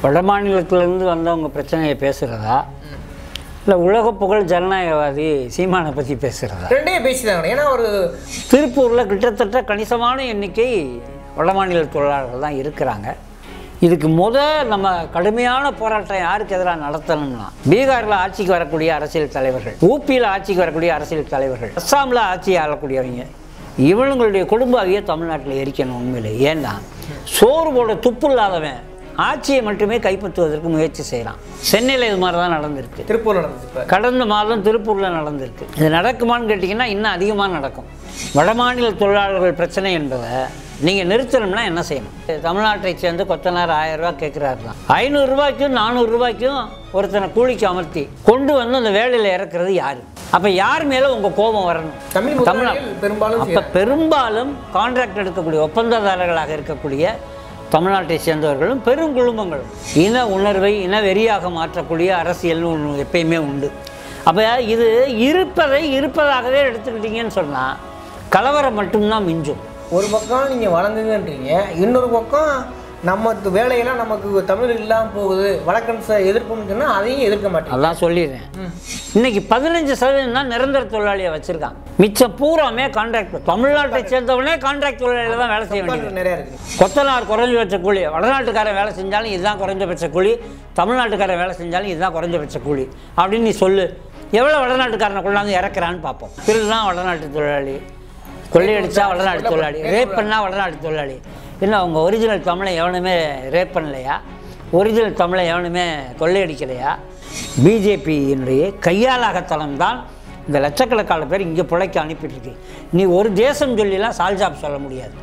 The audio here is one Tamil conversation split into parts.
வட மாநிலத்திலேருந்து வந்தவங்க பிரச்சனையை பேசுகிறதா இல்லை உலக புகழ் ஜனநாயகவாதி சீமானை பற்றி பேசுகிறதா? ரெண்டே பேசிதாங்க. ஏன்னா ஒரு திருப்பூரில் கிட்டத்தட்ட கணிசமான எண்ணிக்கை வட மாநில தொழிலாளர்கள் தான் இருக்கிறாங்க. இதுக்கு நம்ம கடுமையான போராட்டம் யாருக்கு எதிராக நடத்தணும்னா, பீகாரில் ஆட்சிக்கு வரக்கூடிய அரசியல் தலைவர்கள், ஊபியில் ஆட்சிக்கு வரக்கூடிய அரசியல் தலைவர்கள், அஸ்ஸாமில் ஆட்சி ஆளக்கூடியவங்க, இவங்களுடைய குடும்பாவியை தமிழ்நாட்டில் எரிக்கணும். உண்மையிலே ஏன்னா சோறு போட துப்பு இல்லாதவன் ஆட்சியை மட்டுமே கைப்பற்றுவதற்கு முயற்சி செய்கிறான். சென்னையில் இது மாதிரி தான் நடந்திருக்கு, திருப்பூர் நடந்துச்சு, கடந்த மாதம் திருப்பூரில் நடந்திருக்கு. இது நடக்குமான்னு கேட்டிங்கன்னா இன்னும் அதிகமாக நடக்கும். வடமாநில தொழிலாளர்கள் பிரச்சனை என்பதை நீங்கள் நிறுத்தணும்னா என்ன செய்யணும்? தமிழ்நாட்டை சேர்ந்து கொத்தனார் 1000 ரூபா கேட்குறாரு தான், 500 ரூபாய்க்கும் 400 ரூபாய்க்கும் ஒருத்தனை கூலிக்கு அமர்த்தி கொண்டு வந்து அந்த வேலையில் இறக்குறது யார்? அப்போ யார் மேலே உங்கள் கோபம் வரணும்? தமிழ்நாடு பெரும்பாலும் கான்ட்ராக்ட் எடுக்கக்கூடிய ஒப்பந்ததாரர்களாக இருக்கக்கூடிய தமிழ்நாட்டை சேர்ந்தவர்களும் பெருங்குழுமங்களும் இன உணர்வை இன வெறியாக மாற்றக்கூடிய அரசியல்னு ஒன்று எப்பயுமே உண்டு. அப்போ இது இருப்பதாகவே எடுத்துக்கிட்டீங்கன்னு சொன்னால் கலவரம் மட்டும்தான் மிஞ்சும். ஒரு பக்கம் நீங்கள் வழங்குங்கன்றீங்க, இன்னொரு பக்கம் நம்ம வேலையெல்லாம் நமக்கு தமிழ் இல்லாமல் போகுது, வடக்கன்ஸை எதிர்ப்புன்னு சொன்னால் அதையும் எதிர்க்க மாட்டேன். அதான் சொல்லிடுறேன். இன்னைக்கு 15% தான் நிரந்தர தொழிலாளியை வச்சுருக்காங்க, மிச்சம் பூராமே கான்ட்ராக்ட். தமிழ்நாட்டை சேர்ந்தவனே கான்ட்ராக்ட் தொழிலாளியில் தான் வேலை செய்ய வேண்டியது நிறையா இருக்குது. கொத்தனார் குறைஞ்சபட்ச கூலி, வடநாட்டுக்காரன் வேலை செஞ்சாலும் இதுதான் குறைஞ்சபட்ச கூலி, தமிழ்நாட்டுக்காரன் வேலை செஞ்சாலும் இதுதான் குறைஞ்சபட்ச கூலி அப்படின்னு நீ சொல்லு. எவ்வளோ வடநாட்டுக்காரனை கொண்டாந்து இறக்குறான்னு பார்ப்போம். திருதான் வடநாட்டு தொழிலாளி, கொள்ளையடிச்சா வடநாட்டு தொழிலாளி, ரேப் பண்ணால் வடநாட்டு தொழிலாளி. இன்னும் அவங்க ஒரிஜினல் தமிழை எவனுமே ரேப் பண்ணலையா? ஒரிஜினல் தமிழை எவனுமே கொள்ளையடிக்கலையா? பிஜேபியினுடைய கையாளாகத்தனம் தான் இந்த லட்சக்கணக்கான பேர் இங்கே பிழைக்க அனுப்பிட்டுருக்கு. நீ ஒரு தேசம் சொல்லிலாம் சால்ஜாப் சொல்ல முடியாது.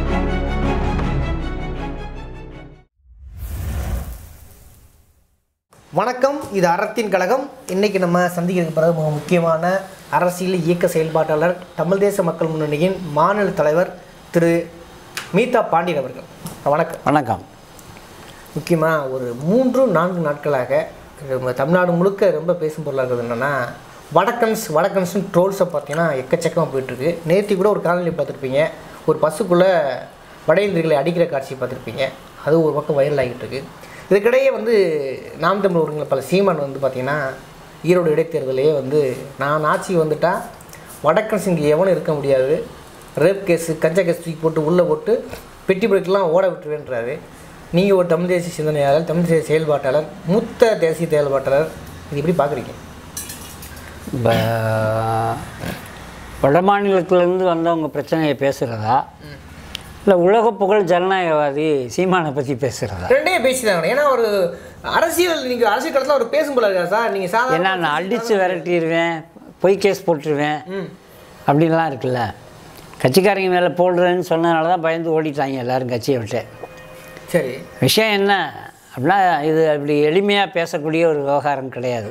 வணக்கம், இது அறத்தின் கழகம். இன்றைக்கி நம்ம சந்திக்கிறதுக்கு பிறகு மிக முக்கியமான அரசியல் இயக்க செயல்பாட்டாளர், தமிழ் தேச மக்கள் முன்னணியின் மாநில தலைவர் திரு மீதா பாண்டியன் அவர்கள். வணக்கம். வணக்கம். முக்கியமாக ஒரு 3-4 நாட்களாக தமிழ்நாடு முழுக்க ரொம்ப பேசும் பொருளாக இருக்குது என்னென்னா, வடக்கன்ஸ்னு ட்ரோல்ஸை பார்த்தீங்கன்னா எக்கச்சக்கமாக போயிட்டுருக்கு. நேற்று கூட ஒரு காணொலி பார்த்துருப்பீங்க, ஒரு பஸ்ஸுக்குள்ளே வட இந்தியர்களை அடிக்கிற காட்சியை பார்த்துருப்பீங்க. அது ஒரு பக்கம் வைரல் ஆகிட்டு இருக்கு. இதுக்கிடையே நாம் தமிழ் ஒருங்கிணைப்பாளர் சீமான் பார்த்திங்கன்னா ஈரோடு இடைத்தேர்தலையே நான் ஆட்சி வந்துட்டால் வடக்கன்ஸ் இங்கே எவனும் இருக்க முடியாது, ரேப் கேஸு கஞ்சா கேஸ் தூக்கி போட்டு உள்ளே போட்டு பெட்டி பிடிக்கலாம் ஓட விட்டுருவேன்றாரு. நீங்கள் ஒரு தமிழ் தேசிய சிந்தனையாளர், தமிழ் தேசிய செயல்பாட்டாளர், மூத்த தேசிய செயல்பாட்டாளர், இது எப்படி பார்க்குறீங்க? வட மாநிலத்திலேருந்து வந்தவங்க பிரச்சனையை பேசுகிறதா இல்லை உலக புகழ் ஜனநாயகவாதி சீமானை பற்றி பேசுகிறதா? ரெண்டே பேசிதாங்க. ஏன்னா ஒரு நீங்கள் அரசியல் களத்தில் ஒரு பேசும் போல இருக்கா சார்? நீங்கள் சார் ஏன்னா நான் அடித்து விரட்டிடுவேன், பொய் கேஸ் போட்டுருவேன் அப்படின்லாம் இருக்குல்ல. கட்சிக்காரங்க மேலே போடுறேன்னு சொன்னதுனால தான் பயந்து ஓடிட்டாங்க எல்லோரும் கட்சியை விட்டு. சரி, விஷயம் என்ன அப்படின்னா, இது அப்படி எளிமையாக பேசக்கூடிய ஒரு விவகாரம் கிடையாது.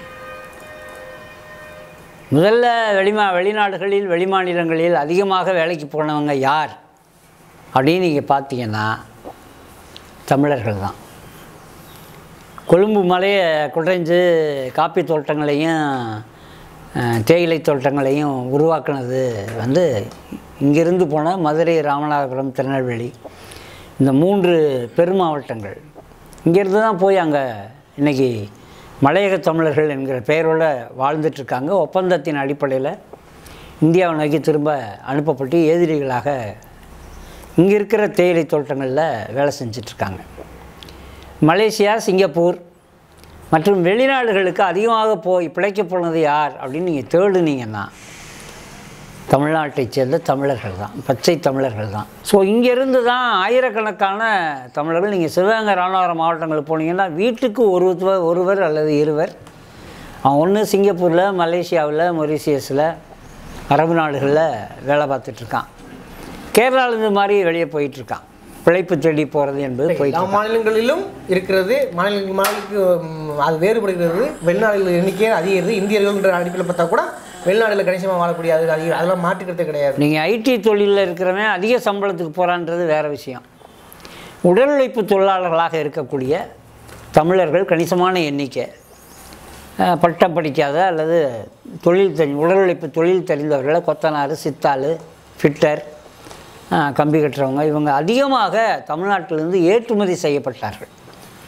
முதல்ல வெளிநாடுகளில் வெளிமாநிலங்களில் அதிகமாக வேலைக்கு போனவங்க யார் அப்படின்னு நீங்கள் பார்த்தீங்கன்னா தமிழர்கள் தான். கொழும்பு மலையை குடைஞ்சு காப்பி தோட்டங்களையும் தேயிலை தோட்டங்களையும் உருவாக்குனது இங்கிருந்து போன மதுரை, ராமநாதபுரம், திருநெல்வேலி, இந்த 3 பெருமாவட்டங்கள். இங்கேருந்து தான் போய் அங்கே இன்றைக்கி மலையக தமிழர்கள் என்கிற பெயரோடு வாழ்ந்துட்டுருக்காங்க. ஒப்பந்தத்தின் அடிப்படையில் இந்தியாவை நோக்கி திரும்ப அனுப்பப்பட்டு எதிரிகளாக இங்கே இருக்கிற தேயிலை தோட்டங்களில் வேலை செஞ்சிட்ருக்காங்க. மலேசியா, சிங்கப்பூர் மற்றும் வெளிநாடுகளுக்கு அதிகமாக போய் பிழைக்க போனது யார் அப்படின்னு நீங்கள் தேடுனீங்கன்னா தமிழ்நாட்டை சேர்ந்த தமிழர்கள் தான், பச்சை தமிழர்கள் தான். ஸோ இங்கேருந்து தான் ஆயிரக்கணக்கான தமிழர்கள். நீங்கள் சிவகங்கை, ராமநாதபுரம் மாவட்டங்களுக்கு போனீங்கன்னா வீட்டுக்கு ஒருவர் அல்லது 2 அவன் ஒன்று சிங்கப்பூரில், மலேசியாவில், மொரீஷியஸில், அரபு நாடுகளில் வேலை பார்த்துட்ருக்கான். கேரளாவில் இந்த மாதிரி வெளியே போயிட்டுருக்கான். பிழைப்பு தேடி போகிறது என்பது போயிட்டு மாநிலங்களிலும் இருக்கிறது. மாநிலங்களுக்கு அது வேறுபடுகிறது. வெளிநாடுகள் எண்ணிக்கை அதிகரிது. இந்தியர்கள்ன்ற அடிப்படையில் பார்த்தா கூட வெளிநாடுகளில் கணிசமாக வாழக்கூடிய அதெல்லாம் மாற்றிக்கிறதே கிடையாது. நீங்கள் ஐடி தொழிலில் இருக்கிறவன் அதிக சம்பளத்துக்கு போகிறான்றது வேறு விஷயம். உடல் உழைப்பு தொழிலாளர்களாக இருக்கக்கூடிய தமிழர்கள் கணிசமான எண்ணிக்கை. பட்டம் படிக்காத அல்லது உடல் உழைப்பு தொழில் தெரிந்தவர்களை கொத்தனார், சித்தாள், ஃபிட்டர், கம்பி கட்டுறவங்க, இவங்க அதிகமாக தமிழ்நாட்டிலிருந்து ஏற்றுமதி செய்யப்பட்டார்கள்.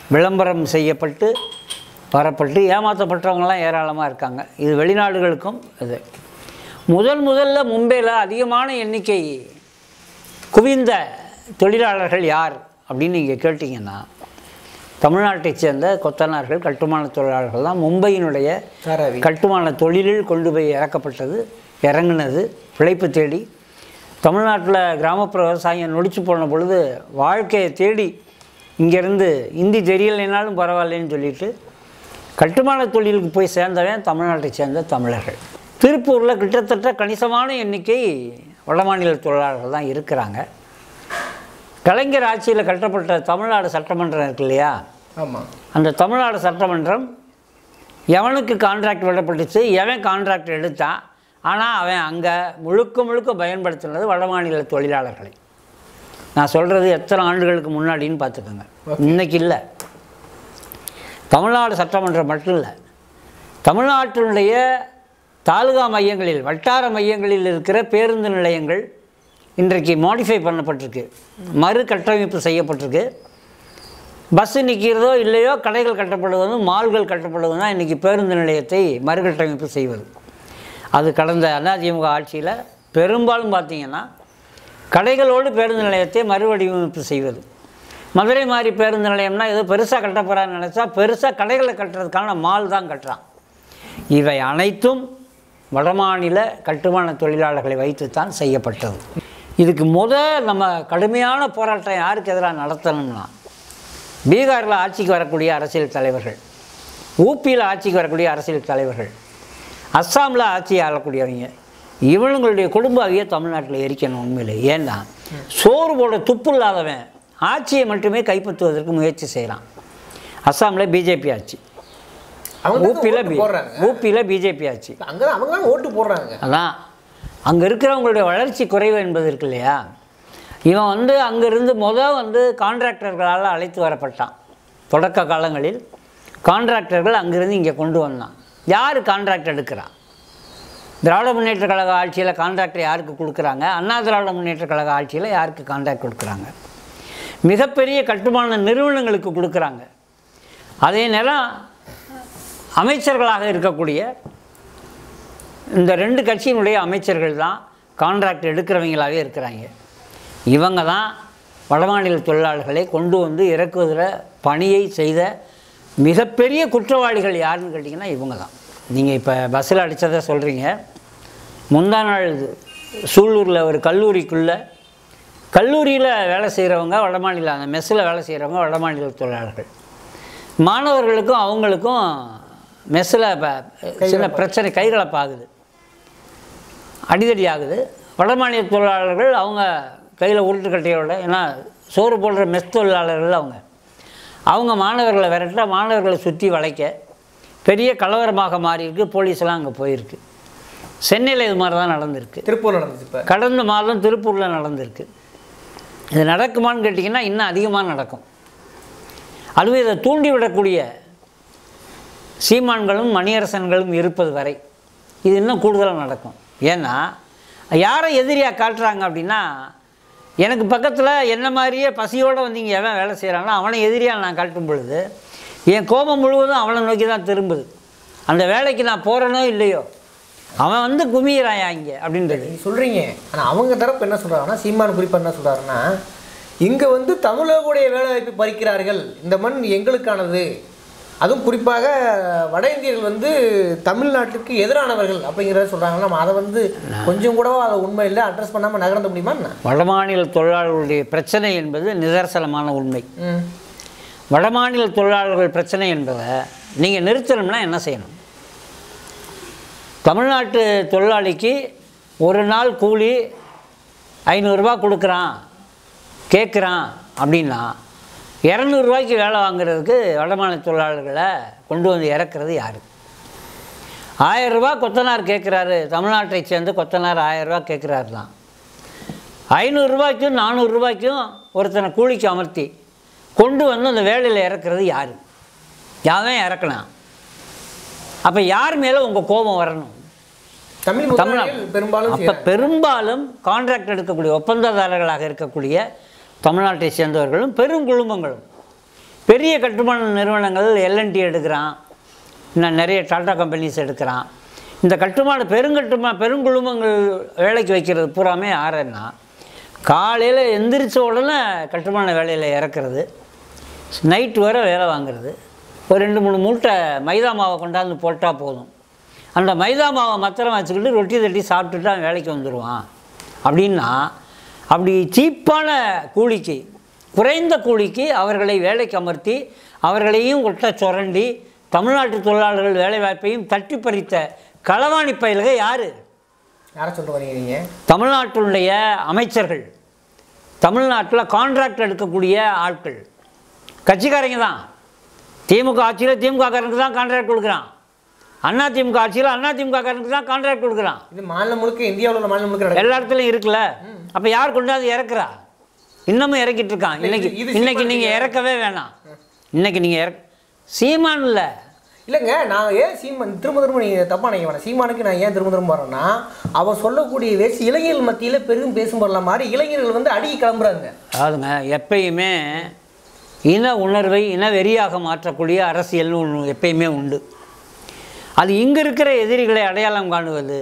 விளம்பரம் செய்யப்பட்டு வரப்பட்டு ஏமாற்றப்பட்டவங்களாம் ஏராளமாக இருக்காங்க. இது வெளிநாடுகளுக்கும் இது முதல்ல மும்பையில் அதிகமான எண்ணிக்கை குவிந்த தொழிலாளர்கள் யார் அப்படின்னு நீங்கள் கேட்டிங்கன்னா தமிழ்நாட்டைச் சேர்ந்த கொத்தனார்கள், கட்டுமான தொழிலாளர்கள் தான் மும்பையினுடைய கட்டுமான தொழிலில் கொண்டு போய் இறங்குனது பிழைப்பு தேடி. தமிழ்நாட்டில் கிராமப்புற விவசாயம் நொடிச்சு போன பொழுது வாழ்க்கையை தேடி இங்கேருந்து ஹிந்தி தெரியலைனாலும் பரவாயில்லைன்னு சொல்லிட்டு கட்டுமான தொழிலுக்கு போய் சேர்ந்தவன் தமிழ்நாட்டை சேர்ந்த தமிழர்கள். திருப்பூரில் கிட்டத்தட்ட கணிசமான எண்ணிக்கை வடமாநில தொழிலாளர்கள் தான் இருக்கிறாங்க. கலைஞர் ஆட்சியில் கட்டப்பட்ட தமிழ்நாடு சட்டமன்றம் இருக்கு இல்லையா? ஆமாம். அந்த தமிழ்நாடு சட்டமன்றம் எவனுக்கு கான்ட்ராக்ட் விடப்பட்டுச்சு, எவன் கான்ட்ராக்ட் எடுத்தான், ஆனால் அவன் அங்கே முழுக்க பயன்படுத்தினது வடமாநில தொழிலாளர்களை. நான் சொல்கிறது எத்தனை ஆண்டுகளுக்கு முன்னாடின்னு பார்த்துக்கோங்க. இன்றைக்கி இல்லை. தமிழ்நாடு சட்டமன்றம் மட்டும் இல்லை, தமிழ்நாட்டினுடைய தாலுகா மையங்களில், வட்டார மையங்களில் இருக்கிற பேருந்து நிலையங்கள் இன்றைக்கு மாடிஃபை பண்ணப்பட்டிருக்கு, மறு கட்டமைப்பு செய்யப்பட்டிருக்கு. பஸ்ஸு நிற்கிறதோ இல்லையோ கடைகள் கட்டப்படுவதும் மால்கள் கட்டப்படுவதும் தான் இன்றைக்கி பேருந்து நிலையத்தை மறுகட்டமைப்பு செய்வது. அது கடந்த அதிமுக ஆட்சியில் பெரும்பாலும் பார்த்திங்கன்னா கடைகளோடு பேருந்து நிலையத்தை மறுவடிவமைப்பு செய்வது. மதுரை மாதிரி பேருந்து நிலையம்னா ஏதோ பெருசாக கட்ட போகிறான்னு நினச்சா பெருசாக கடைகளை கட்டுறதுக்கான மால் தான் கட்டுறான். இவை அனைத்தும் வடமாநில கட்டுமான தொழிலாளர்களை வைத்துத்தான் செய்யப்பட்டது. இதுக்கு நம்ம கடுமையான போராட்டம் யாருக்கு எதிராக நடத்தணும்னா பீகாரில் ஆட்சிக்கு வரக்கூடிய அரசியல் தலைவர்கள், ஊபியில் ஆட்சிக்கு வரக்கூடிய அரசியல் தலைவர்கள், அஸ்ஸாமில் ஆட்சி ஆளக்கூடியவங்க, இவங்களுடைய குடும்பாவியை தமிழ்நாட்டில் எரிக்கணும். உண்மையிலே ஏன்னா சோறு போட துப்பு இல்லாதவன் ஆட்சியை மட்டுமே கைப்பற்றுவதற்கு முயற்சி செய்கிறான். அஸ்ஸாமில் பிஜேபி ஆட்சி, ஊபியில் பிஜேபி ஆட்சி, அவங்க ஓட்டு போடுறாங்க. அதான் அங்கே இருக்கிறவங்களுடைய வளர்ச்சி குறைவு என்பது இருக்கு இல்லையா? இவன் அங்கேருந்து கான்ட்ராக்டர்களால் அழைத்து வரப்பட்டான். தொடக்க காலங்களில் கான்ட்ராக்டர்கள் அங்கேருந்து இங்கே கொண்டு வந்தான். யார் கான்ட்ராக்ட் எடுக்கிறான்? திராவிட முன்னேற்ற கழக ஆட்சியில் கான்ட்ராக்டர் யாருக்கு கொடுக்குறாங்க? அண்ணா திராவிட முன்னேற்ற கழக ஆட்சியில் யாருக்கு கான்ட்ராக்ட் கொடுக்குறாங்க? மிகப்பெரிய கட்டுமான நிறுவனங்களுக்கு கொடுக்குறாங்க. அதே நேரம் அமைச்சர்களாக இருக்கக்கூடிய இந்த 2 கட்சியினுடைய அமைச்சர்கள் தான் கான்ட்ராக்ட் எடுக்கிறவங்களாகவே இருக்கிறாங்க. இவங்க தான் வடமாநில தொழிலாளர்களை கொண்டு இறக்குவதில் பணியை செய்த மிகப்பெரிய குற்றவாளிகள் யாருன்னு கேட்டிங்கன்னா இவங்க தான். நீங்கள் இப்போ பஸ்ஸில் அடித்ததை சொல்கிறீங்க. முந்தா நாள் சூலூரில் ஒரு கல்லூரியில் வேலை செய்கிறவங்க வடமாநில, அந்த மெஸ்ஸில் வேலை செய்கிறவங்க வடமாநில தொழிலாளர்கள். மாணவர்களுக்கும் அவங்களுக்கும் மெஸ்ஸில் சில பிரச்சனை, கைகலப்பாகுது, அடிதடி ஆகுது. வடமாநில தொழிலாளர்கள் அவங்க கையில் உருட்டுக்கட்டையோட, ஏன்னா சோறு போடுற மெஸ் தொழிலாளர்கள் அவங்க மாணவர்களை விரட்ட, மாணவர்களை சுற்றி வளைக்க பெரிய கலவரமாக மாறியிருக்கு. போலீஸ்லாம் அங்கே போயிருக்கு. சென்னையில் இது மாதிரி தான் நடந்திருக்கு. திருப்பூரில் நடந்துச்சு. இப்போ கடந்த மாதம் திருப்பூரில் நடந்திருக்கு. இது நடக்குமான்னு கேட்டிங்கன்னா இன்னும் அதிகமாக நடக்கும். அதுவே இதை தூண்டிவிடக்கூடிய சீமான்களும் மணியரசன்களும் இருப்பது வரை இது இன்னும் கூடுதலாக நடக்கும். ஏன்னா யாரை எதிரியாக காட்டுறாங்க அப்படின்னா, எனக்கு பக்கத்தில் என்ன மாதிரியே பசியோடு இங்கே எவன் வேலை செய்கிறாங்களோ அவனை எதிரியாக நான் காட்டும் பொழுது என் கோபம் முழுவதும் அவனை நோக்கி தான் திரும்புது. அந்த வேலைக்கு நான் போகிறேனோ இல்லையோ அவன் குமியிறாயா இங்கே அப்படின்றது சொல்கிறீங்க. ஆனால் அவங்க தரப்பு என்ன சொல்கிறாங்கன்னா, சீமான் குறிப்பாக என்ன சொல்கிறாருன்னா, இங்கே தமிழர்களுடைய வேலை வாய்ப்பு பறிக்கிறார்கள், இந்த மண் எங்களுக்கானது, அதுவும் குறிப்பாக வட இந்தியர்கள் தமிழ்நாட்டுக்கு எதிரானவர்கள் அப்படிங்கிறத சொல்கிறாங்கன்னா, நம்ம அதை கொஞ்சம் கூட அதை உண்மை இல்லை அட்ரஸ் பண்ணாமல் நகர்ந்த முடியுமா? வடமாநில தொழிலாளர்களுடைய பிரச்சனை என்பது நிதர்சனமான உண்மை. வடமாநில தொழிலாளர்கள் பிரச்சனை என்பதை நீங்கள் நிறுத்தணும்னா என்ன செய்யணும்? தமிழ்நாட்டு தொழிலாளிக்கு ஒரு நாள் கூலி 500 ரூபா கொடுக்குறான் கேட்குறான் அப்படின்னா 200 ரூபாய்க்கு வேலை வாங்குறதுக்கு வடமாநில தொழிலாளர்களை கொண்டு இறக்குறது யார்? 1000 ரூபா கொத்தனார் கேட்குறாரு, தமிழ்நாட்டை சேர்ந்து கொத்தனார் 1000 ரூபா கேட்குறாரு தான். 500 ரூபாய்க்கும் 400 ரூபாய்க்கும் ஒருத்தனை கூலிக்கு அமர்த்தி கொண்டு அந்த வேலையில் இறக்குறது யார்? யாரும் இறக்கலாம். அப்போ யார் மேலே உங்கள் கோபம் வரணும்? பெரும்பாலும் கான்ட்ராக்ட் எடுக்கக்கூடிய ஒப்பந்ததாரர்களாக இருக்கக்கூடிய தமிழ்நாட்டை சேர்ந்தவர்களும் பெரும் குழுமங்களும் பெரிய கட்டுமான நிறுவனங்கள் எல்என்டி எடுக்கிறான், இன்னும் நிறைய டாடா கம்பெனிஸ் எடுக்கிறான். இந்த பெருங்குழுமங்கள் வேலைக்கு வைக்கிறது பூராமே யாருன்னா காலையில் எந்திரிச்ச உடனே கட்டுமான வேலையில் இறக்குறது, நைட்டு வரை வேலை வாங்குறது. ஒரு 2-3 மூட்டை மைதா மாவை கொண்டாந்து போட்டால் போதும், அந்த மைதா மாவை மத்திரம் வச்சுக்கிட்டு ரொட்டி தட்டி சாப்பிட்டுட்டு அவன் வேலைக்கு வந்துடுவான். அப்படின்னா அப்படி சீப்பான கூலிக்கு, குறைந்த கூலிக்கு அவர்களை வேலைக்கு அமர்த்தி அவர்களையும் ஒட்ட சுரண்டி தமிழ்நாட்டு தொழிலாளர்கள் வேலைவாய்ப்பையும் தட்டி பறித்த களவாணி பயில்க யார்? யாரை சொல்ல வரீங்க நீங்கள்? தமிழ்நாட்டினுடைய அமைச்சர்கள், தமிழ்நாட்டில் கான்ட்ராக்ட் எடுக்கக்கூடிய ஆட்கள், கட்சிக்காரங்க தான். திமுக ஆட்சியில் திமுககாரனுக்கு தான் கான்ட்ராக்ட் கொடுக்குறான், அதிமுக ஆட்சியில் அதிமுககாரனுக்கு தான் கான்ட்ராக்ட் கொடுக்குறான். இது மாநிலம் முழுக்க, இந்தியாவில் உள்ள மாநிலம் முழுக்க எல்லா இடத்துலையும் இருக்குல்ல. அப்போ யார் கொண்டாந்து இறக்குறா? இன்னமும் இறக்கிட்டு இருக்கான். இன்னைக்கு நீங்கள் இறக்கவே வேணாம். இன்னைக்கு நீங்கள் சீமான் இல்லை இல்லைங்க. நான் ஏன் சீமான் திரும்ப நீங்கள் தப்பாக நினைக்க வேணாம். சீமானுக்கு நான் ஏன் திரும்ப வரேன்னா, அவன் சொல்லக்கூடிய வேசி இளைஞர்கள் மத்தியில் பெரும் பேசும் பொருளாக மாதிரி இளைஞர்கள் வந்து அடிக்கி கிளம்புறாங்க. அதாவதுங்க, எப்பயுமே இன உணர்வை இன வெறியாக மாற்றக்கூடிய அரசியல்னு ஒன்று எப்பயுமே உண்டு. அது இங்கே இருக்கிற எதிரிகளை அடையாளம் காணுவது,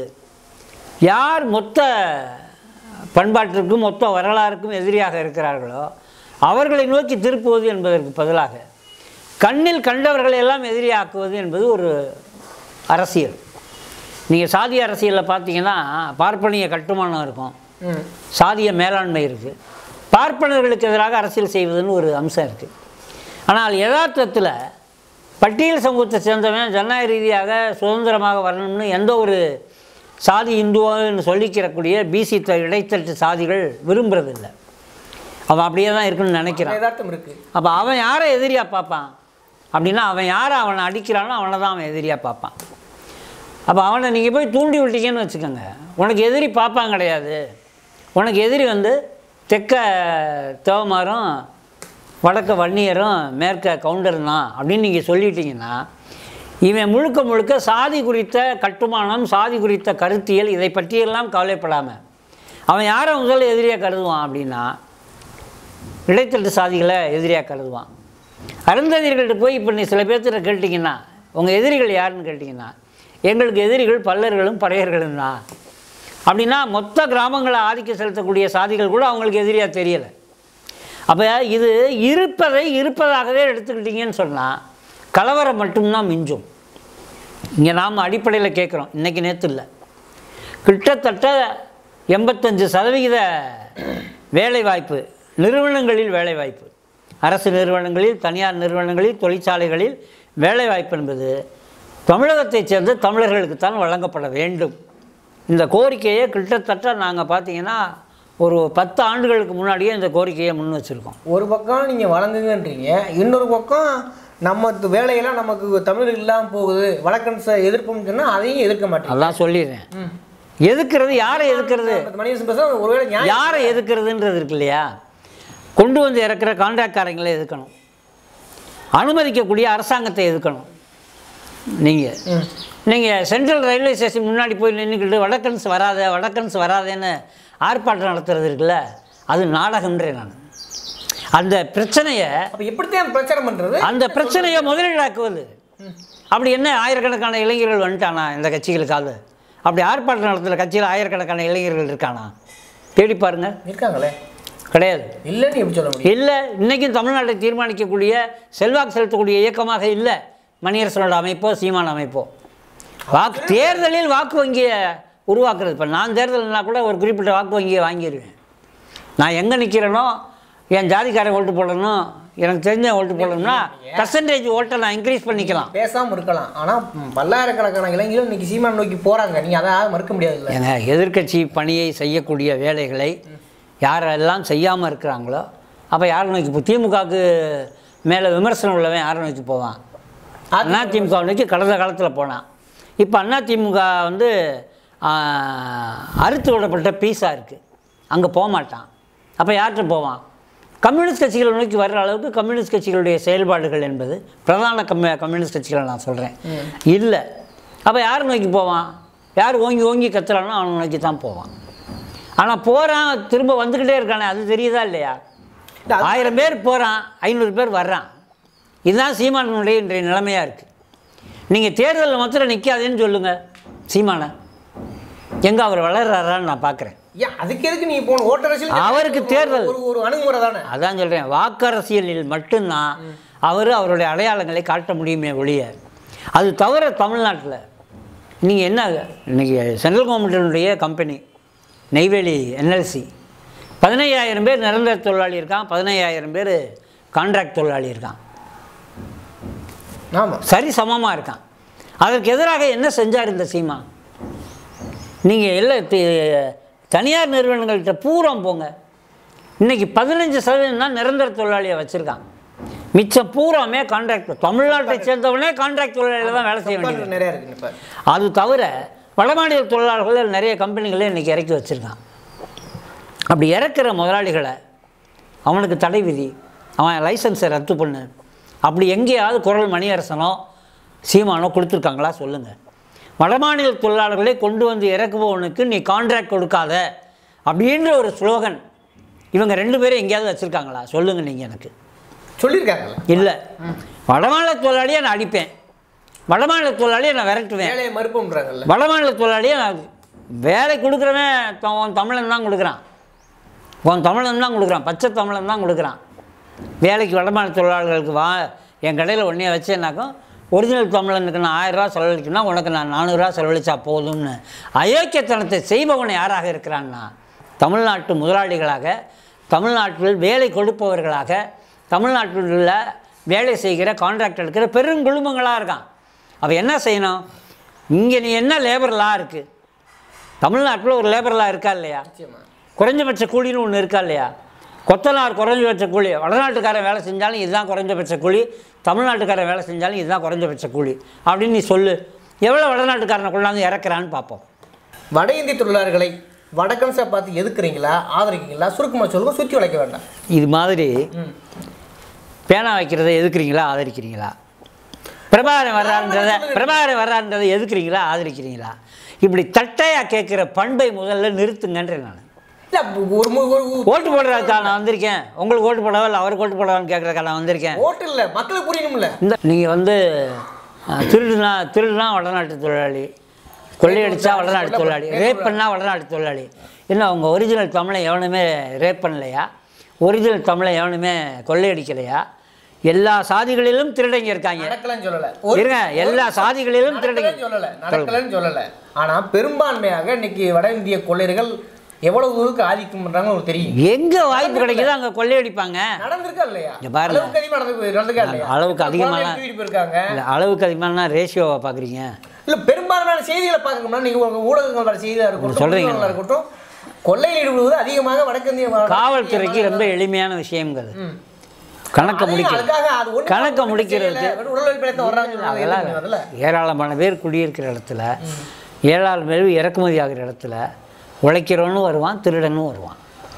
யார் மொத்த பண்பாட்டிற்கும் மொத்த வரலாறுக்கும் எதிரியாக இருக்கிறார்களோ அவர்களை நோக்கி திருப்புவது என்பதற்கு பதிலாக கண்ணில் கண்டவர்களை எல்லாம் எதிரியாக்குவது என்பது ஒரு அரசியல். நீங்கள் சாதிய அரசியலில் பார்த்தீங்கன்னா பார்ப்பனிய கட்டுமானம் இருக்கும், சாதிய மேலாண்மை இருக்குது, பார்ப்பனர்களுக்கு எதிராக அரசியல் செய்வதுன்னு ஒரு அம்சம் இருக்குது. ஆனால் யதார்த்தத்தில் பட்டியல் சமூகத்தை சேர்ந்தவன் ஜனநாயக ரீதியாக சுதந்திரமாக வரணும்னு எந்த ஒரு சாதி இந்துன்னு சொல்லிக்கிறக்கூடிய பிசி இடைத்தட்டு சாதிகள் விரும்புறதில்லை. அவன் அப்படியே தான் இருக்குன்னு நினைக்கிறான். அப்போ அவன் யாரை எதிரியாக பார்ப்பான் அப்படின்னா, அவன் யாரை அவனை அடிக்கிறானோ அவனை தான் அவன் எதிரியாக பார்ப்பான். அப்போ அவனை நீங்கள் போய் தூண்டி விட்டீங்கன்னு வச்சுக்கோங்க, உனக்கு எதிரி பார்ப்பான் கிடையாது. உனக்கு எதிரி வந்து தெற்க தேவமாரும் வடக்க வன்னியரும் மேற்க கவுண்டர் தான் அப்படின்னு நீங்கள் சொல்லிட்டீங்கன்னா, இவன் முழுக்க முழுக்க சாதி குறித்த கட்டுமானம், சாதி குறித்த கருத்தியல், இதை பற்றியெல்லாம் கவலைப்படாமல் அவன் யாரை முதல்ல எதிரியாக கருதுவான் அப்படின்னா இடைத்தட்டு சாதிகளை எதிரியாக கருதுவான். அருந்ததியர்கள்ட்ட போய் இப்போ நீ சில பேர்த்திட்ட கேட்டிங்கன்னா, உங்கள் எதிரிகள் யாருன்னு கேட்டிங்கன்னா, எங்களுக்கு எதிரிகள் பல்லர்களும் பறையர்களும் தான் அப்படின்னா, மொத்த கிராமங்களை ஆதிக்கம் செலுத்தக்கூடிய சாதிகள் கூட அவங்களுக்கு எதிரியாக தெரியலை. அப்போ இது இருப்பதாகவே எடுத்துக்கிட்டிங்கன்னு சொன்னால் கலவரம் மட்டும்தான் மிஞ்சும். இங்கே நாம் அடிப்படையில் கேட்குறோம், இன்றைக்கி நேற்று இல்லை, கிட்டத்தட்ட 85% வேலைவாய்ப்பு நிறுவனங்களில் வேலைவாய்ப்பு, அரசு நிறுவனங்களில், தனியார் நிறுவனங்களில், தொழிற்சாலைகளில் வேலைவாய்ப்பு என்பது தமிழகத்தைச் சேர்ந்த தமிழர்களுக்குத்தான் வழங்கப்பட வேண்டும். இந்த கோரிக்கையை கிட்டத்தட்ட நாங்கள் பார்த்தீங்கன்னா ஒரு 10 ஆண்டுகளுக்கு முன்னாடியே இந்த கோரிக்கையை முன் வச்சுருக்கோம். ஒரு பக்கம் நீங்கள் வழங்குங்கன்றீங்க, இன்னொரு பக்கம் நம்ம வேலையெல்லாம் நமக்கு தமிழ் இல்லாமல் போகுது, வழக்கன்ஸை எதிர்ப்புன்னு சொன்னால் அதையும் எதிர்க்க மாட்டேன். அதான் சொல்லிடுறேன். எதுக்கிறது, யாரை எதுக்கிறது, ஒருவேளை யாரை எதுக்கிறதுன்றது இருக்கு இல்லையா? கொண்டு வந்து இறக்குற கான்ட்ராக்ட்காரங்களை எதுக்கணும், அனுமதிக்கக்கூடிய அரசாங்கத்தை எதுக்கணும். நீங்கள் சென்ட்ரல் ரயில்வே ஸ்டேஷன் முன்னாடி போய் நின்றுக்கிட்டு வடக்கன்ஸ் வராதேன்னு ஆர்ப்பாட்டம் நடத்துறது இருக்குல்ல, அது நாடகம்ன்றேன் நான். அந்த பிரச்சனையை எப்படித்தான் பிரச்சாரம் பண்ணுறது, அந்த பிரச்சனையை முதலீடாக்குவது. அப்படி என்ன ஆயிரக்கணக்கான இளைஞர்கள் வந்துட்டானா இந்த கட்சிகளுக்காக? அப்படி ஆர்ப்பாட்டம் நடத்துகிற கட்சியில் ஆயிரக்கணக்கான இளைஞர்கள் இருக்கானா? தேடி பாருங்க. இருக்காங்களே? கிடையாது. இல்லைன்னு எப்படி சொல்ல முடியும்? இல்லை, இன்றைக்கும் தமிழ்நாட்டை தீர்மானிக்கக்கூடிய செல்வாக்கு செலுத்தக்கூடிய இயக்கமாக இல்லை மணியரசனோட அமைப்போ சீமான் அமைப்போ. தேர்தலில் வாக்கு வங்கியை உருவாக்குறது. இப்போ நான் தேர்தல்னா கூட ஒரு குறிப்பிட்ட வாக்கு வங்கியை வாங்கிடுவேன். நான் எங்கே நிற்கிறேனோ, என் ஜாதிக்காரன் ஓட்டு போடணும், எனக்கு தெரிஞ்ச ஓட்டு போடணும்னா பர்சன்டேஜ் ஓட்டை நான் இன்க்ரீஸ் பண்ணிக்கலாம், பேசாமல் இருக்கலாம். ஆனால் பல்லாயிரக்கணக்கான இளைஞர்கள் இன்றைக்கி சீமான் நோக்கி போகிறாங்க, நீங்கள் அதை மறுக்க முடியாது. ஏங்க, எதிர்கட்சி பணியை செய்யக்கூடிய வேலைகளை யாரெல்லாம் செய்யாமல் இருக்கிறாங்களோ அப்போ யாரை நோக்கி இப்போ திமுகவுக்கு மேலே விமர்சனம் உள்ளவன் யாரை நோக்கி போவான்? அதிமுக நோக்கி கடந்த காலத்தில் போனான். இப்போ அதிமுக வந்து அறுத்து விடப்பட்ட பீஸாக இருக்குது, அங்கே போக மாட்டான். அப்போ யார்கிட்ட போவான்? கம்யூனிஸ்ட் கட்சிகளை நோக்கி வர்ற அளவுக்கு கம்யூனிஸ்ட் கட்சிகளுடைய செயல்பாடுகள் என்பது பிரதான கம்யூனிஸ்ட் கட்சிகளை நான் சொல்கிறேன் இல்லை. அப்போ யாரை நோக்கி போவான்? யார் ஓங்கி கத்துறானோ அவனை நோக்கி தான் போவான். ஆனால் போகிறான், திரும்ப வந்துக்கிட்டே இருக்கானே, அது தெரியுதா இல்லையா? 1000 பேர் போகிறான், 500 பேர் வர்றான். இதுதான் சீமானுடைய இன்றைய நிலைமையாக இருக்குது. நீங்கள் தேர்தலில் மாத்திரம் நிற்காதேன்னு சொல்லுங்கள் சீமானை, எங்கே அவர் வளர்றாரான்னு நான் பார்க்குறேன். அதுக்கு எதுக்கு நீ போன ஓட்டரசியல்? அவருக்கு தேர்தல் ஒரு அணுகுமுறை தானே. அதான் சொல்கிறேன், வாக்கரசியலில் மட்டும்தான் அவருடைய அடையாளங்களை காட்ட முடியுமே ஒழிய, அது தவிர தமிழ்நாட்டில் நீங்கள் என்ன இன்றைக்கி சென்ட்ரல் கவர்மெண்ட்டினுடைய கம்பெனி நெய்வேலி என்எல்சி 15,000 பேர் நிரந்தர தொழிலாளி இருக்கான், 15,000 பேர் கான்ட்ராக்ட் தொழிலாளி இருக்கான். ஆமாம், சரி சமமாக இருக்கான். அதற்கு எதிராக என்ன செஞ்சார் இந்த சீமா? நீங்கள் எல்லாம் தனியார் நிறுவனங்கள்கிட்ட பூரா போங்க. இன்றைக்கி 15% தான் நிரந்தர தொழிலாளியை வச்சுருக்கான், மிச்சம் பூராமே கான்ட்ராக்ட். தமிழ்நாட்டை சேர்ந்தவனே கான்ட்ராக்ட் தொழிலாளியில் தான் வேலை செய்ய வேண்டியது நிறையா இருக்குது. அது தவிர வடமாநில தொழிலாளர்கள் நிறைய கம்பெனிகளே இன்றைக்கி இறக்கி வச்சுருக்கான். அப்படி இறக்குற முதலாளிகளை அவனுக்கு தடை விதி, அவன் லைசன்ஸை ரத்து பண்ணு, அப்படி எங்கேயாவது குரல் மணியரசனோ சீமானோ கொடுத்துருக்காங்களா சொல்லுங்கள். வடமாநில தொழிலாளர்களை கொண்டு வந்து இறக்குபவனுக்கு நீ கான்ட்ராக்ட் கொடுக்காத அப்படின்ற ஒரு ஸ்லோகன் இவங்க 2 பேரும் எங்கேயாவது வச்சுருக்காங்களா சொல்லுங்கள். நீங்கள் எனக்கு சொல்லியிருக்காங்களா? இல்லை. வடமாநில தொழிலாளியை நான் அடிப்பேன், வடமாநில தொழிலாளியை நான் விரட்டுவேன், மறுப்புன்றாங்கல்ல. வடமாநில தொழிலாளியை நான் வேலை கொடுக்குறவன் தமிழன் தான் கொடுக்குறான், உன் தமிழன் தான் கொடுக்குறான், பச்சை தமிழன் தான் கொடுக்குறான். வேலைக்கு வடமாநில தொழிலாளர்களுக்கு வா என் கடையில் ஒன்றே வச்சேன்னாக்கும் ஒரிஜினல் தமிழனுக்கு நான் 1000 ரூபா செலவழிக்கணும்னா உனக்கு நான் 400 ரூபா செலவழிச்சா போதும்னு அயோக்கியத்தனத்தை செய்பவன் யாராக இருக்கிறான்னா தமிழ்நாட்டு முதலாளிகளாக, தமிழ்நாட்டில் வேலை கொடுப்பவர்களாக, தமிழ்நாட்டில் உள்ள வேலை செய்கிற கான்ட்ராக்ட் எடுக்கிற பெருங்குழுமங்களாக இருக்கான். அவன் என்ன செய்யணும்? இங்கே நீ என்ன லேபர் லா இருக்குது, தமிழ்நாட்டில் ஒரு லேபர் லா இருக்கா இல்லையா? குறைஞ்சபட்ச கூலின்னு ஒன்று இருக்கா இல்லையா? கொத்தனார் குறைஞ்சபட்ச கூலி, வடநாட்டுக்காரன் வேலை செஞ்சாலும் இதுதான் குறைஞ்சபட்ச கூலி, தமிழ்நாட்டுக்காரன் வேலை செஞ்சாலும் இதுதான் குறைஞ்சபட்ச கூலி அப்படின்னு நீ சொல்லு. எவ்வளோ வடநாட்டுக்காரனை கொண்டாந்து இறக்குறான்னு பார்ப்போம். வட இந்திய தொழிலாளர்களை வடக்கன்ஸை பார்த்து எதுக்குறீங்களா, ஆதரிக்கிறீங்களா? சுருக்கமாக சொல்லுங்க, சுற்றி வளைக்க வேண்டாம். இது மாதிரி பேனா வைக்கிறத எதுக்குறீங்களா, ஆதரிக்கிறீங்களா? பிரபாகரன் வர்றான்றதை எதுக்குறீங்களா, ஆதரிக்கிறீங்களா? இப்படி தட்டையாக கேட்குற பண்பை முதல்ல நிறுத்துங்கன்றேன். நான் ஓட்டு போடுறதுக்கா நான் வந்திருக்கேன், உங்களுக்கு ஓட்டு போடவா இல்லை அவருக்கு ஓட்டு போடவான்னு கேட்குறக்கா நான் வந்திருக்கேன். ஓட்டு இல்லை, மக்களுக்கு புரியணும்ல. இந்த நீங்கள் திருடுனா வடநாட்டு தொழிலாளி, கொள்ளையடிச்சா வடநாட்டு தொழிலாளி, ரேப் பண்ணால் வடநாட்டு தொழிலாளி. என்ன அவங்க ஒரிஜினல் தமிழை எவனுமே ரேப் பண்ணலையா? ஒரிஜினல் தமிழை எவனுமே கொள்ளையடிக்கலையா? எல்லா சாதிகளிலும் திருடங்க இருக்காங்க. இருங்க, எல்லா சாதிகளிலும் திருடங்க சொல்லலை. ஆனால் பெரும்பான்மையாக இன்னைக்கு வட இந்திய கொள்ளையர்கள் எவ்வளவு தூரத்துக்கு ஆதிக்கம் பண்றாங்க உங்களுக்கு தெரியும். எங்க வாய்ப்பு கிடைக்குதோ அங்க கொள்ளையடிப்பாங்க. நடந்திருக்கா இல்லையா? அளவுக்கு அதிகமான ரேஷியோவா பாக்குறீங்க? இல்ல பெரும்பாலான செய்திகளை பார்க்கணும்னா நீங்க ஊடகங்கள் வர செய்தியா இருக்கட்டும், கொள்ளையில் ஈடுபடுவது அதிகமாக வடக்கிந்திய காவல்துறைக்கு ரொம்ப எளிமையான விஷயங்கள். கணக்க முடிக்கிறதுக்கு ஏராளமான பேர் குடியிருக்கிற இடத்துல, ஏராளமான பேர் இறக்குமதி ஆகிற இடத்துல உழைக்கிறவனும் வருவான், திருடனும் வருவான்.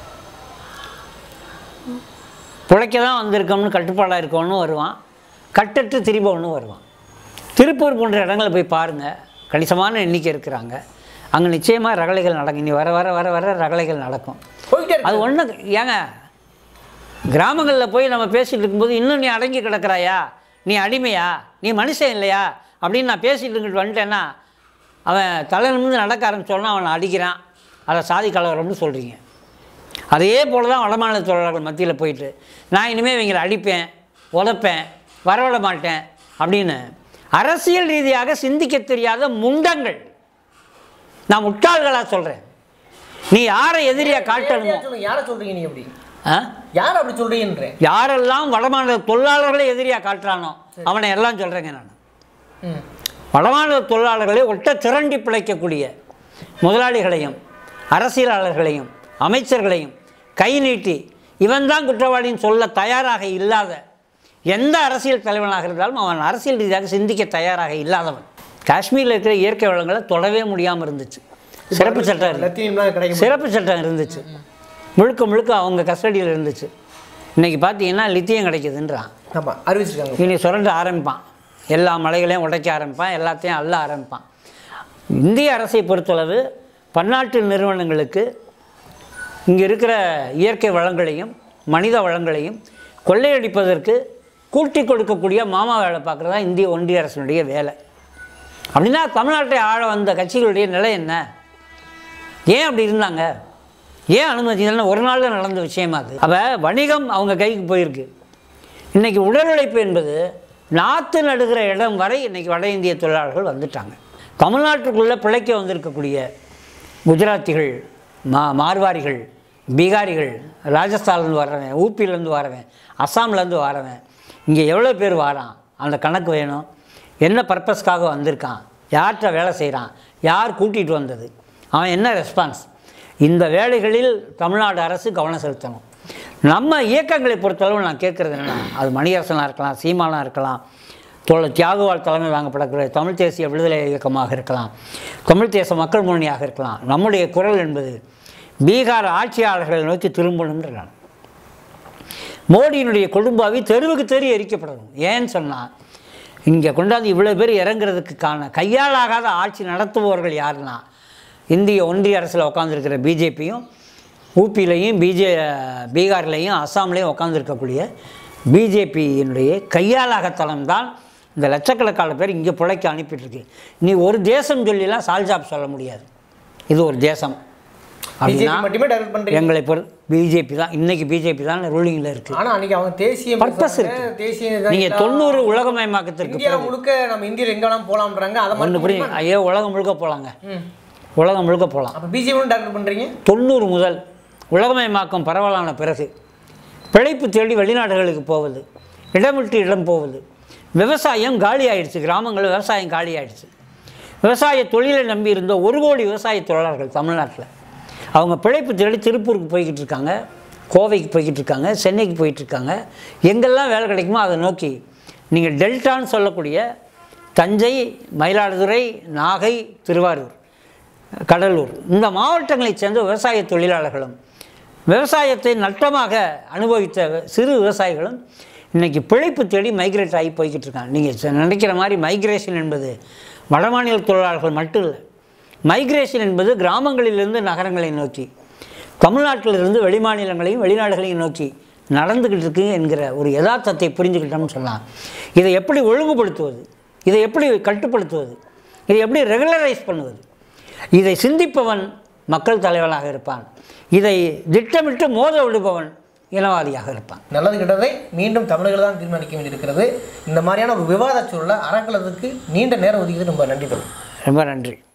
பிழைக்க தான் வந்திருக்கோம்னு கட்டுப்பாடாக இருக்கவனும் வருவான், கட்டற்று திரிபவனும் வருவான். திருப்பூர் போன்ற இடங்களை போய் பாருங்கள், கணிசமான எண்ணிக்கை இருக்கிறாங்க. அங்கே நிச்சயமாக ரகளைகள் நடக்கும். இனி வர வர வர வர ரகளைகள் நடக்கும். அது ஒன்று ஏங்க, கிராமங்களில் போய் நம்ம பேசிகிட்டு இருக்கும்போது இன்னும் நீ அடங்கி கிடக்கிறாயா, நீ அடிமையா, நீ மனுஷன் இல்லையா அப்படின்னு நான் பேசிகிட்டு இருக்கிட்டு வந்துட்டேன்னா அவன் தலை நிமிர்ந்து நடக்க ஆரம்பிச்சோன்னா அவனை அடிக்கிறான், அதை சாதி கலவரம்னு சொல்கிறீங்க. அதே போல் தான் வடமாநில தொழிலாளர்கள் மத்தியில் போயிட்டு நான் இனிமேல் இவங்களை அடிப்பேன், உதப்பேன், வரவிட மாட்டேன் அப்படின்னு அரசியல் ரீதியாக சிந்திக்க தெரியாத முண்டங்கள். நான் முட்டாள்களாக சொல்கிறேன். நீ யாரை எதிரியாக காட்டணுமோ, யாரை சொல்கிறீங்க நீ? அப்படி யார் அப்படி சொல்கிறீங்கன்ற யாரெல்லாம் வடமாநில தொழிலாளர்களை எதிரியாக காட்டுறானோ அவனை எல்லாம் சொல்கிறேங்க நான். வடமாநில தொழிலாளர்களை ஒட்ட திரண்டி பிழைக்கக்கூடிய முதலாளிகளையும் அரசியலாளர்களையும் அமைச்சர்களையும் கை நீட்டி இவன் தான் குற்றவாளின்னு சொல்ல தயாராக இல்லாத எந்த அரசியல் தலைவனாக இருந்தாலும் அவன் அரசியல் ரீதியாக சிந்திக்க தயாராக இல்லாதவன். காஷ்மீரில் இருக்கிற இயற்கை வளங்களை தொடவே முடியாமல் இருந்துச்சு. சிறப்பு சட்டம் இருந்துச்சு, முழுக்க முழுக்க அவங்க கஸ்டடியில் இருந்துச்சு. இன்றைக்கி பார்த்தீங்கன்னா லித்தியம் கிடைக்குதுன்றான், அறிவிச்சிருக்காங்க. இனி சுரண்ட ஆரம்பிப்பான், எல்லா மலைகளையும் உடைக்க ஆரம்பிப்பான், எல்லாத்தையும் அள்ள ஆரம்பிப்பான். இந்திய அரசை பொறுத்தளவு பன்னாட்டு நிறுவனங்களுக்கு இங்கே இருக்கிற இயற்கை வளங்களையும் மனித வளங்களையும் கொள்ளையடிப்பதற்கு கூட்டி கொடுக்கக்கூடிய மாமா வேலை பார்க்குறது தான் இந்திய ஒன்றிய அரசினுடைய வேலை. அப்படின்னா தமிழ்நாட்டை ஆள வந்த கட்சிகளுடைய நிலை என்ன? ஏன் அப்படி இருந்தாங்க? ஏன் அனுமதி? ஒரு நாளில் நடந்த விஷயமா அது. அப்போ வணிகம் அவங்க கைக்கு போயிருக்கு. இன்றைக்கி உடல் உழைப்பு என்பது நாற்று நடுகிற இடம் வரை இன்றைக்கி வட இந்திய தொழிலாளர்கள் வந்துட்டாங்க. தமிழ்நாட்டுக்குள்ளே பிழைக்க வந்திருக்கக்கூடிய குஜராத்திகள், மார்வாரிகள், பீகாரிகள், ராஜஸ்தான்லேருந்து வரவன், ஊப்பிலேருந்து வரவன், அஸ்ஸாம்லேருந்து வரவன், இங்கே எவ்வளோ பேர் வாரான், அந்த கணக்கு வேணும். என்ன பர்பஸ்க்காக வந்திருக்கான், யார்கிட்ட வேலை செய்கிறான், யார் கூட்டிகிட்டு வந்தது, அவன் என்ன ரெஸ்பான்ஸ், இந்த வேலைகளில் தமிழ்நாடு அரசு கவனம் செலுத்தணும். நம்ம இயக்கங்களை பொறுத்தளவு நான் கேட்குறது என்னென்னா, அது மணியரசனாக இருக்கலாம், சீமானாக இருக்கலாம், தியாகுவால் தலைமையில் வாங்கப்படக்கூடிய தமிழ் தேசிய விடுதலை இயக்கமாக இருக்கலாம், தமிழ் தேச மக்கள் முன்னணியாக இருக்கலாம். நம்முடைய குரல் என்பது பீகார் ஆட்சியாளர்களை நோக்கி திரும்பணும்ன்றான். மோடியினுடைய குடும்பாவி தெருவுக்கு தெரு எரிக்கப்படணும். ஏன்னு சொன்னால், இங்கே கொண்டாந்து இவ்வளோ பேர் இறங்குறதுக்கான கையாளாகாத ஆட்சி நடத்துபவர்கள் யாருன்னா, இந்திய ஒன்றிய அரசில் உட்காந்துருக்கிற பிஜேபியும், ஊபியிலையும் பீகார்லேயும் அஸ்ஸாம்லேயும் உட்காந்துருக்கக்கூடிய பிஜேபியினுடைய கையாளாகத்தனம் தான் இந்த லட்சக்கணக்கான பேர் இங்கே பிழைக்க அனுப்பிட்டுருக்கு. நீ ஒரு தேசம் சொல்லிலாம் சால்ஜாப் சொல்ல முடியாது. இது ஒரு தேசம் அப்படின்னா எங்களை பிஜேபி தான், இன்னைக்கு பிஜேபி தான் ரூலிங்கில் இருக்குது. ஆனால் அன்றைக்கி அவங்க தேசிய பர்பஸ் இருக்குது. நீங்கள் 90 உலகமயமாக்கத்திற்கு முழுக்க நம்ம இந்தியாவில் எங்கே வேணாலும் போகலாம்ன்றாங்க. அதை ஒன்று புரியும். ஐயோ, உலகம் முழுக்க போகலாங்க, உலகம் முழுக்க போகலாம். அப்போ பிஜேபி டார்கெட் பண்ணுறீங்க. 90 முதல் உலகமயமாக்கம் பரவலான பிறகு பிழைப்பு தேடி வெளிநாடுகளுக்கு போவது, இடம் விட்டு இடம் போவது, விவசாயம் காலி ஆகிடுச்சு. கிராமங்களில் விவசாயம் காலி ஆகிடுச்சு. விவசாய தொழிலை நம்பி இருந்த 1 கோடி விவசாய தொழிலாளர்கள் தமிழ்நாட்டில் அவங்க பிழைப்பு தேடி திருப்பூருக்கு போய்கிட்டு இருக்காங்க, கோவைக்கு போய்கிட்டு இருக்காங்க, சென்னைக்கு போயிட்டுருக்காங்க. எங்கெல்லாம் வேலை கிடைக்குமோ அதை நோக்கி நீங்கள் டெல்டான்னு சொல்லக்கூடிய தஞ்சை, மயிலாடுதுறை, நாகை, திருவாரூர், கடலூர் இந்த மாவட்டங்களைச் சேர்ந்த விவசாய தொழிலாளர்களும் விவசாயத்தை நட்டமாக அனுபவித்த சிறு விவசாயிகளும் இன்றைக்கி பிழைப்பு தேடி மைக்ரேட் ஆகி போய்கிட்டு இருக்காங்க. நீங்கள் நினைக்கிற மாதிரி மைக்ரேஷன் என்பது வடமாநில தொழிலாளர்கள் மட்டும் இல்லை. மைக்ரேஷன் என்பது கிராமங்களிலிருந்து நகரங்களை நோக்கி, தமிழ்நாட்டிலிருந்து வெளிமாநிலங்களையும் வெளிநாடுகளையும் நோக்கி நடந்துக்கிட்டு இருக்கு என்கிற ஒரு யதார்த்தத்தை புரிஞ்சுக்கிட்டோம்னு சொல்லலாம். இதை எப்படி ஒழுங்குபடுத்துவது, இதை எப்படி கட்டுப்படுத்துவது, இதை எப்படி ரெகுலரைஸ் பண்ணுவது, இதை சிந்திப்பவன் மக்கள் தலைவனாக இருப்பான். இதை திட்டமிட்டு மோத விடுபவன் இனவாதியாக இருப்பான். நல்லது கெட்டதை மீண்டும் தமிழர்கள் தான் தீர்மானிக்க வேண்டியிருக்கிறது. இந்த மாதிரியான ஒரு விவாத சூழலை அறக்கலத்துக்கு நீண்ட நேரம் ஒதுக்கியது ரொம்ப நன்றி. ரொம்ப நன்றி.